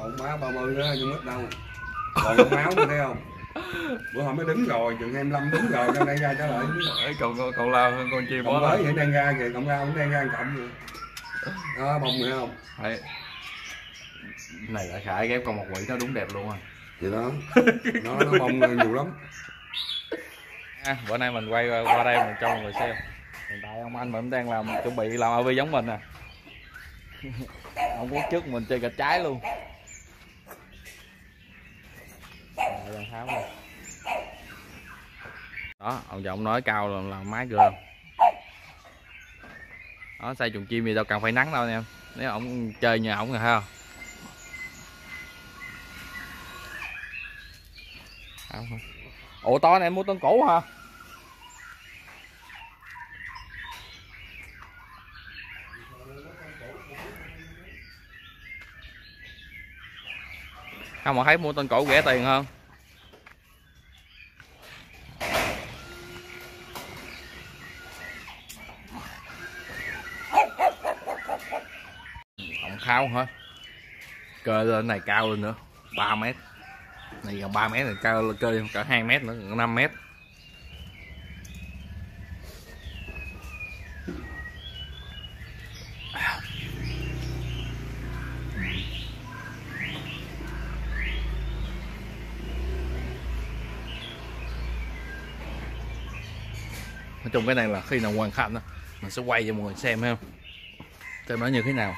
Còn má 30 đó nhưng ít đâu. Còn con máu nữa thấy không? Bữa hôm mới đứng rồi, chừng 25 đứng rồi, cho đang ra trở lại. Còn lao hơn con chim bó mới vậy đang ra kìa, cộng lao cũng đang ra cộng rồi. Đó, bông nữa không? Đấy. Này là Khải ghép con một quỷ nó đúng đẹp luôn à. Vậy đó. Nó bông nhiều lắm. Bữa nay mình quay qua đây mình cho mọi người xem. Hiện tại ông anh mình đang làm chuẩn bị làm AV giống mình nè. Ông cuốn trước mình chơi gạch trái luôn. Đó, ông giọng nói cao là mái gồm. Đó, xây chuồng chim gì đâu cần phải nắng đâu em. Nếu ông chơi nhà ổng rồi ha. Ủa to này em mua tân cũ hả? Không mà thấy mua tân cũ rẻ tiền hơn. Ông khao hả? Cơ lên này cao lên nữa 3 mét. Này gần 3 mét này cao lên cơ cả 2 mét nữa, 5 mét. Nói chung cái này là khi nào hoàn thành mình sẽ quay cho mọi người xem ha, xem nó như thế nào.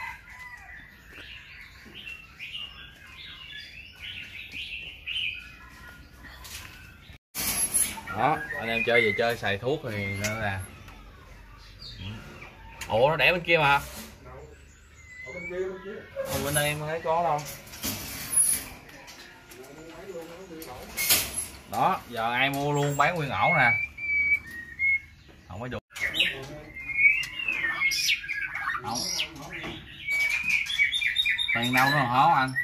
Đó, anh em chơi gì chơi xài thuốc thì nó là. Ủa nó đẻ bên kia mà. Bên đây em thấy có đâu. Đó, giờ ai mua luôn bán nguyên ổ nè. Không có dùng. Không. Tiền đâu nữa hả anh?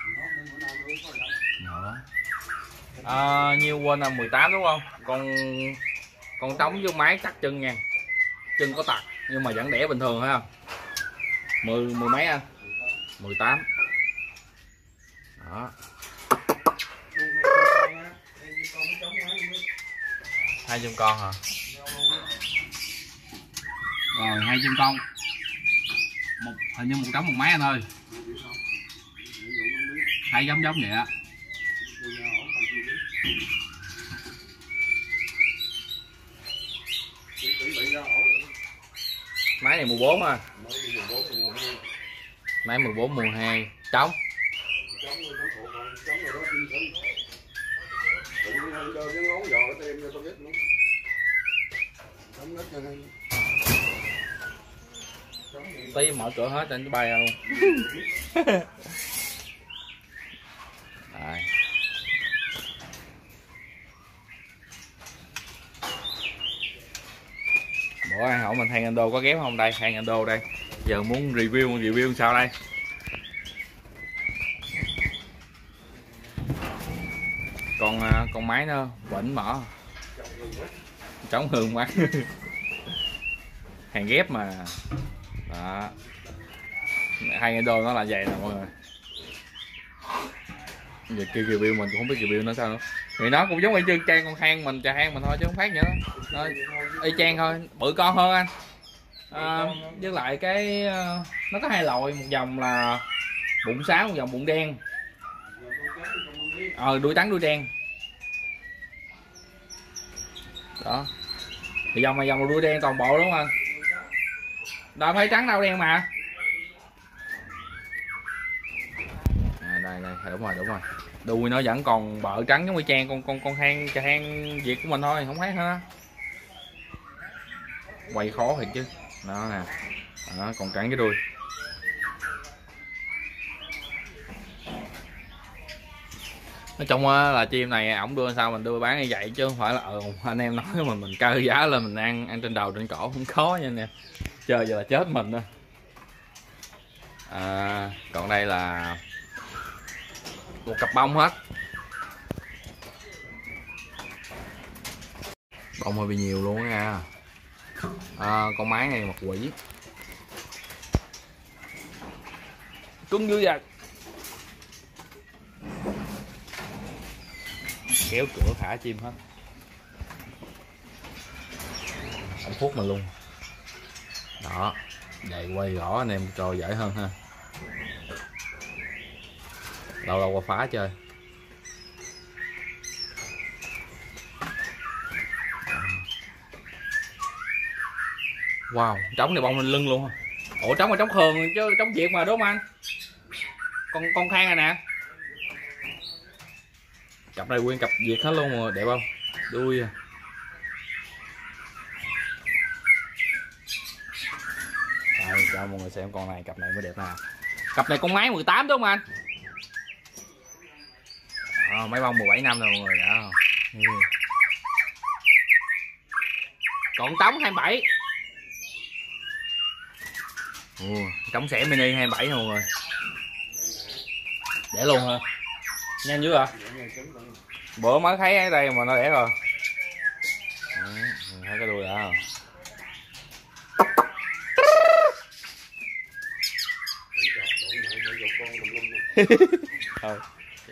Nhiêu quên là 18 đúng không? Con trống với máy cắt chân nha. Chân có tật nhưng mà vẫn đẻ bình thường phải không? 10 mấy anh? 18. Đó. 200 con hả? Rồi 200 con. Hình như một trống một máy anh ơi. Hay giống vậy á. Máy này 14 à. Máy 14 mùa 2 trống. Tí mở cửa hết anh bay ra luôn. Đây. Bữa ai hỏi mình Hang Ando có ghép không? Đây Hang Ando đây. Giờ muốn review sao đây? Con máy nó bỉnh mở. Chống hương quá. Hàng ghép mà. Đó. Hang Ando nó là vậy nè mọi người. Giờ kia review mình cũng không biết review nó sao nữa. Thì nó cũng giống y chang con hang mình, trà hang mình thôi chứ không khác nữa. Nó y chang thôi, bự con hơn anh. Với lại cái nó có hai loại, một dòng là bụng sáo, một dòng bụng đen. Đuôi trắng đuôi đen. Đó. Thì dòng là đuôi đen toàn bộ đúng không anh? Đâu phải trắng đâu đen mà. Đây đúng rồi. Đuôi nó vẫn còn bợ trắng giống như trang con hang trà hang Việt của mình thôi, không khác hết. Quay khó thiệt chứ. Đó nè. Đó, còn trắng cái đuôi. Nói chung là chim này ổng đưa sao mình đưa bán như vậy chứ không phải là anh em nói mình cao giá lên mình ăn trên đầu trên cổ không khó nha nè. Chơi giờ là chết mình đó. Còn đây là một cặp bông hết. Bông hơi bị nhiều luôn á nha. Con máy này một quỷ. Cứng dữ vậy. kéo cửa thả chim hết. Ông Phúc mình luôn. Đó, vậy quay rõ anh em coi dễ hơn ha. Lâu lâu qua phá chơi. Wow, trống này bông lên lưng luôn. Ủa trống là trống khờn chứ trống Việt mà đúng không anh? Con Khang này nè. Cặp này nguyên cặp Việt hết luôn rồi, đẹp không? Đuôi à. Đây, cho mọi người xem con này, cặp này mới đẹp nè. Cặp này con máy 18 đúng không anh? Máy bông 17 năm rồi mọi người đã. Còn trống 27. Trống xẻ mini 27 mọi người. Để luôn hả? Nhanh dữ à? Bữa mới thấy ở đây mà nó đẻ rồi. Thấy cái đuôi đã. Thôi.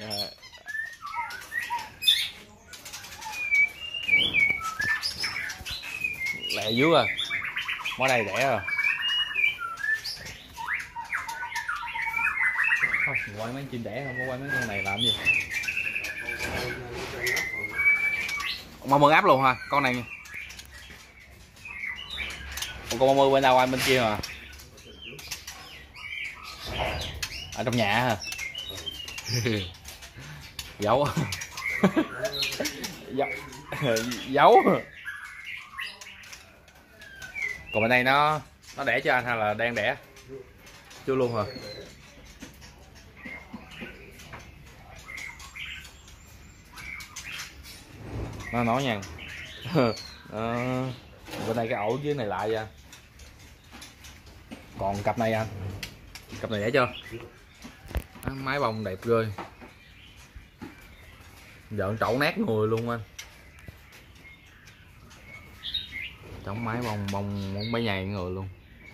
Lẹ dữ à. Mới đây đẻ rồi. Thôi, quay mấy chim đẻ không có quay mấy con này làm gì. Con 30 áp luôn hả? Con này. Con 30 bên đâu anh, bên kia hả? Ở trong nhà hả? Giấu. Giấu. Còn bên đây nó đẻ cho anh hay là đang đẻ? Chưa luôn hả? Nó nói nha. Bên đây cái ổ dưới này lại ra. Còn cặp này anh, cặp này đẻ chưa? Máy bông đẹp ghê. Giỡn trẩu nát người luôn anh. Trống máy bông muốn mấy nhầy người luôn.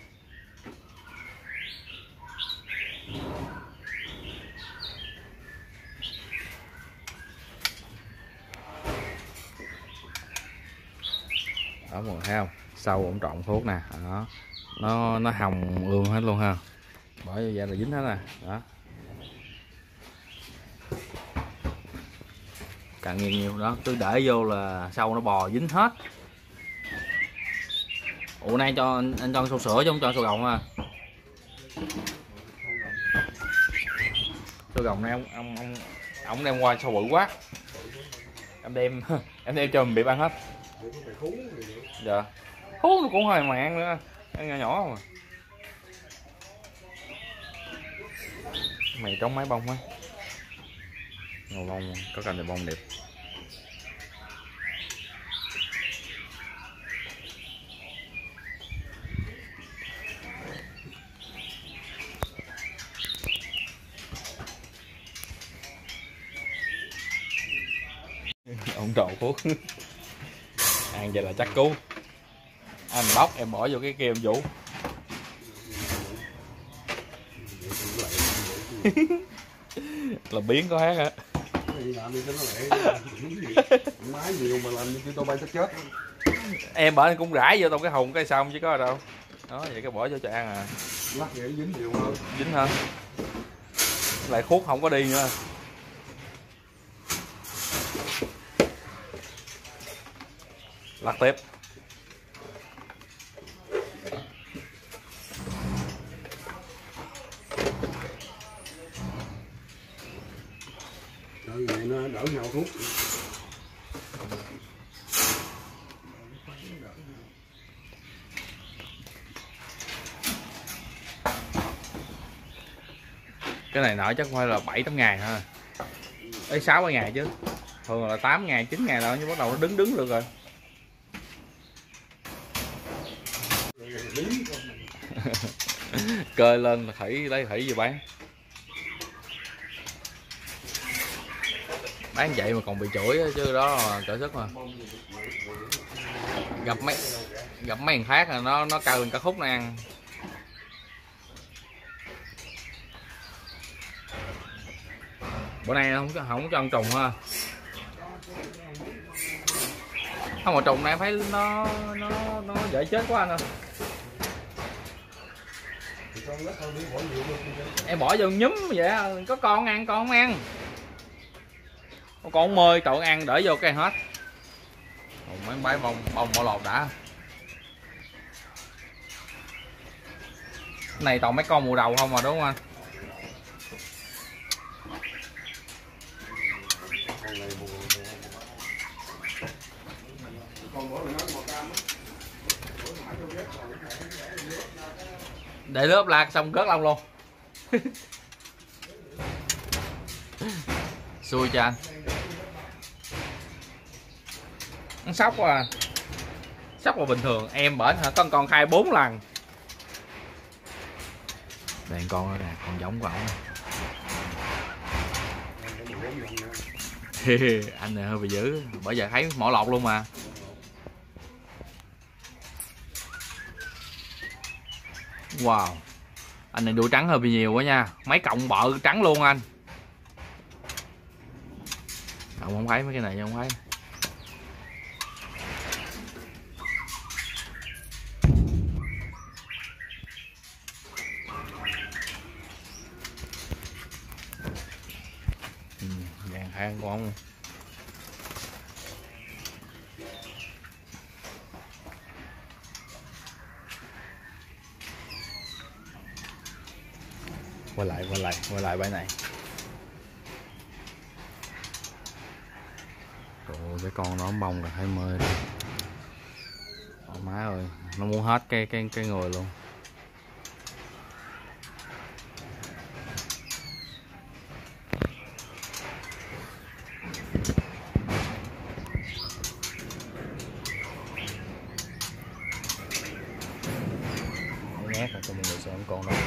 Đó mọi người thấy không? Sau ổng trộn thuốc nè, đó. Nó hồng ương hết luôn ha. Bỏ vô ra là dính hết nè, đó. Càng nhiều đó, cứ để vô là sau nó bò dính hết. Ủa nay cho anh cho sâu sữa chứ không cho sâu gồng ha. Sâu gồng này ông đem qua sâu bự quá. Em đem cho mình bị ăn hết. Dạ. Hú nó cũng hơi mặn nữa. Ăn nhỏ nhỏ mà. Mày trống máy bông á. Ngầu bông có cành này bông đẹp. Ông trộn thuốc. Ăn vậy là chắc cứu. Anh bóc em bỏ vô cái kia em vũ. Là biến có hát hả? Em bỏ cũng rải vô trong cái hùng cái xong chứ có đâu. Đó vậy cái bỏ vô cho ăn à. Lắc vậy dính nhiều hơn. Dính hơn. Lại khuất không có đi nữa. Lắc tiếp. Vậy nó đỡ nhau thuốc. Cái này nở chắc phải là 7-8 ngày ha. Ấy 6-7 ngày chứ. Thường là 8 ngày, 9 ngày rồi nhưng bắt đầu nó đứng được rồi. Cơi lên là lấy thủy về bán. Bán vậy mà còn bị chửi chứ đó là trợ sức mà. Gặp mấy thằng khác là nó cao lên cả khúc nó ăn. Bữa nay không cho ăn trùng ha. Không, mà trùng này phải nó dễ chết quá anh ơi. Em bỏ vô nhúm vậy á, có con ăn con không ăn. Con 10 tụi ăn để vô cái hết. Mấy bãi bông bỏ lột đã. Cái này toàn mấy con mùa đầu không mà đúng không anh? Để lớp la xong rớt lông luôn. Xui cho anh. Nó sốc quá à. Sốc là bình thường. Em bển hả, có con khai 4 lần. Đây con đó nè, con giống của ổng. Anh này hơi bị dữ, bởi giờ thấy mỏ lọt luôn mà. Wow, anh này đuôi trắng hơi bị nhiều quá nha, mấy cọng bợ trắng luôn anh. Không thấy mấy cái này không thấy. Vàng hai con luôn. Quay lại bãi này. Trời ơi, cái con nó bông là 20 rồi. Má ơi, nó muốn hết cái người luôn. Nhát rồi cho mọi người xem con đó.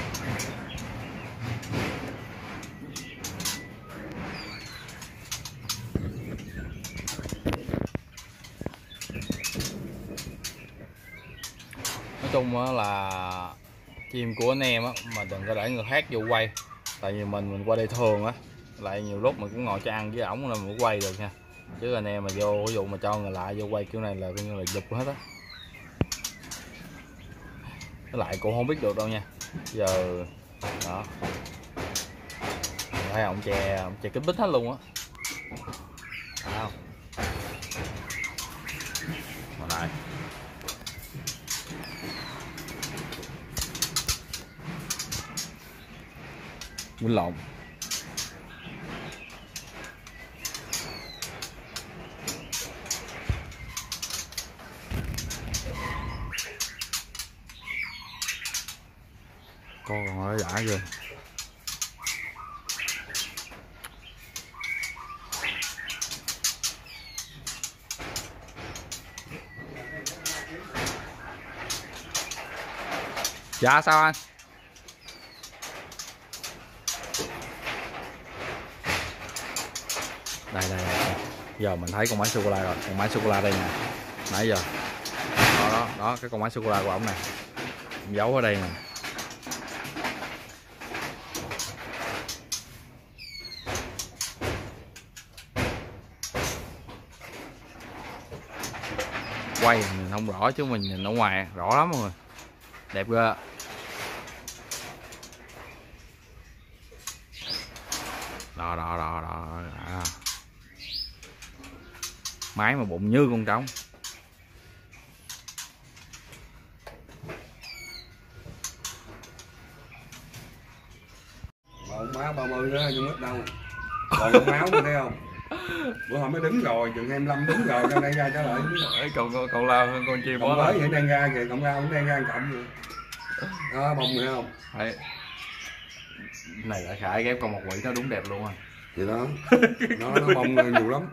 Nói chung là chim của anh em á, mà đừng có để người khác vô quay. Tại vì mình qua đây thường á, lại nhiều lúc mình cũng ngồi cho ăn với ổng là mình quay được nha. Chứ anh em mà vô, ví dụ mà cho người lạ vô quay kiểu này là coi như là giục hết á. Cái lại cũng không biết được đâu nha. Giờ đó, thấy ông chè kín bít hết luôn á. Thấy không? Còn lại quýnh lộn. Con còn nó giả chưa. Dạ sao anh? Đây. Giờ mình thấy con máy sô cô la rồi, con máy sô cô la đây nè. Nãy giờ. Đó cái con máy sô cô la của ổng này. Giấu ở đây nè. Quay mình không rõ chứ mình nhìn ở ngoài rõ lắm rồi. Đẹp ghê. Đó. Máy mà bụng như con trống. Bụng máu 30 đó nhưng ít đâu. Còn con máu nữa thấy không? Bữa hôm mới đứng rồi, chừng 25 đứng rồi, cho đây ra trả lại. Cậu lao hơn con chim quá. mới Vậy đang ra kìa, cộng lao cũng đang ra cộng rồi. Đó, bông nữa không? Đấy. Này là Khải ghép con một quỷ nó đúng đẹp luôn à. Vậy đó. Nó bông nhiều lắm.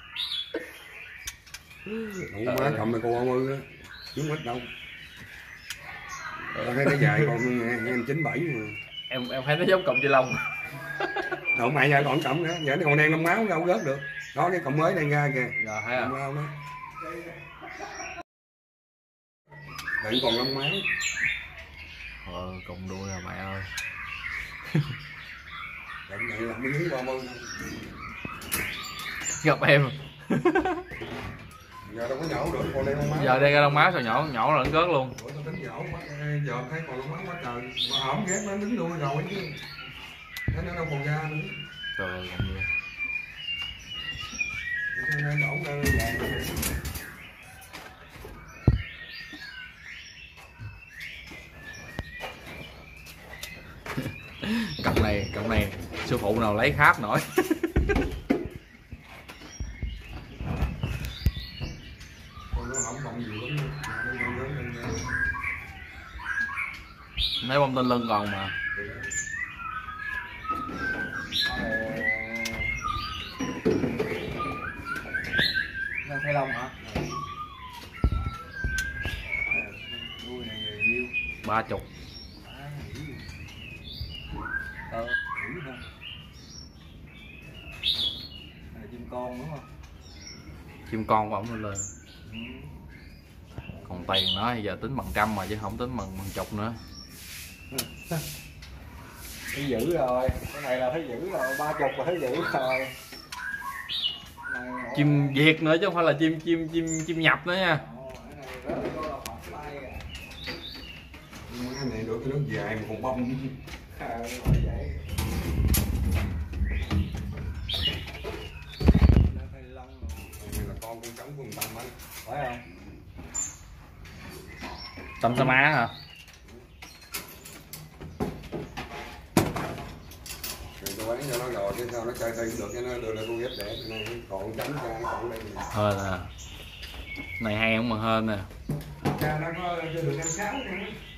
Không má cộng này cô 30 á. Chứ ít đâu. Tao thấy nó dài còn em 97 mà. Em thấy nó giống cọng chi lông. Đâu mày giờ còn cộng nữa, giờ nó còn đen lông máu đâu rớt được. Đó cái cộng mới đang ra kìa. Rồi thấy à. Đó. Đừng còn lông máu. Cộng đuôi rồi mẹ ơi. Đừng này là miếng 30. Gặp em. Giờ đâu có nhổ được, còn đây con máu. Giờ đây ra lông máu sao nhổ là nó rớt luôn. Ủa tao tính nhổ, giờ thấy còn lông máu quá trời. Mà hổng ghét nó đứng luôn rồi chứ. Nó đâu còn ra nữa. Trời ơi, còn nhiều. Nó đổ ra vàng. Cặp này sư phụ nào lấy kháp nổi. Mấy bông tên lưng còn mà. Đang thay lông hả? Nuôi này nhiêu? 30. Chim con đúng không? Chim con của ổng lên. Còn tiền nó giờ tính bằng trăm mà chứ không tính bằng chục nữa. Thấy dữ rồi, cái này là thấy dữ rồi, 30 là thấy dữ rồi. Chim Việt nữa chứ không phải là chim nhập nữa nha. Cái này được cái nước dài mà còn bông. Là con trống của Tâm á, phải không? Tâm Sa Má hả? tôi bán cho nó rồi chứ sao nó chơi tay được cho nó đưa lại cô ghép đẻ này còn trống ra còn đây. Hên à. Này hay không mà hên nè. Cha nó có chưa được 56 nữa.